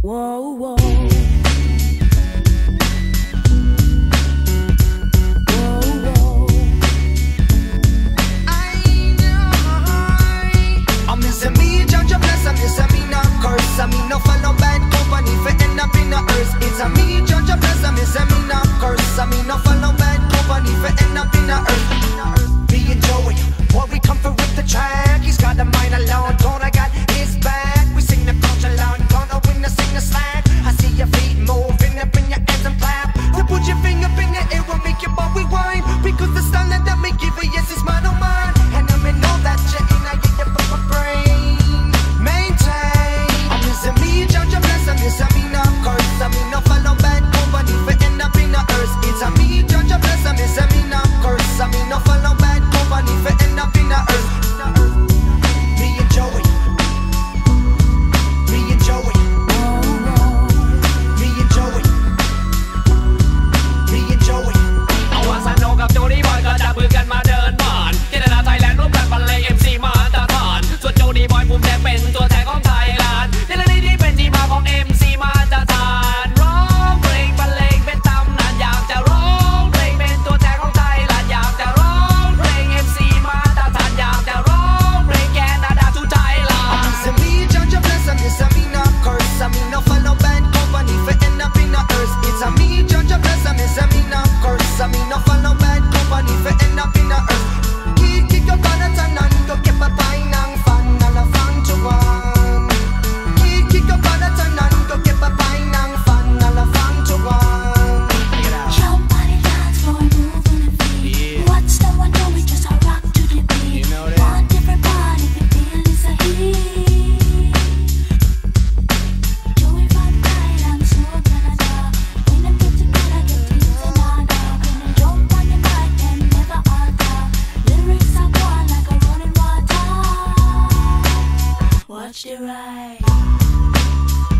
Whoa, whoa. I mean, no follow bad company for end up in the earth. It's a me, judge a bless, I mean, not curse. I mean, no follow bad company for end up in the earth. Me and Joey, boy, we come for rip the track. He's got the mind alone, don't I got his back. We sing the culture loud, gonna win the sing the slack. I see your feet moving up in your hands and clap. To put your finger up in the air will make your body whine. Because the style that me give you, yes, it's mine, oh mine. And I mean, know that you're in, I get your brain. Maintain. Me, judge a bless, I mean, not curse. I mean, no follow bad company for end up in the earth. It's a me, judge a bless, I mean, not curse. I mean, no follow bad company for end up in the earth. Me and Joey. Me and Joey. Me and Joey. Me and Joey. เอาว่าสนุกกับโจดี้บอยก็จับมือกันมาเดินผ่านที่นาไทยแลนด์ร่วมกันบรรเลง MC มาตรฐานส่วนโจดี้บอยภูมิใจเป็นตัวแทนของไทยแลนด์ที่เป็นที่มาของ MC มาตรฐานร้องเพลงบรรเลงเป็นตำนานอยากจะร้องเพลงเป็นตัวแทนของไทยแลนด์อยากจะร้องเพลง MC มาตรฐานอยากจะร้องเพลงแคนาดาทูไทยแลนด์ It's a me, judge a bless, I mean, not curse. I mean, no follow bad company for end up in the earth. It's a me, judge a bless, I mean, not curse. I mean, no follow bad company for end up in the earth. Kick your banner and go get a pine and fan and a fan to one. Kick your banner and go get a pine and fan and a fan to one. Your body dance for moving and feet. What's the one doing? Just a rock to the beat. You know that. One different body, but feel it's a heat. Joey from Thailand, so Canada. When them get together, get things in order. When they jump on the mic and never alter. Lyrics are gone like a running water. Watch the ride.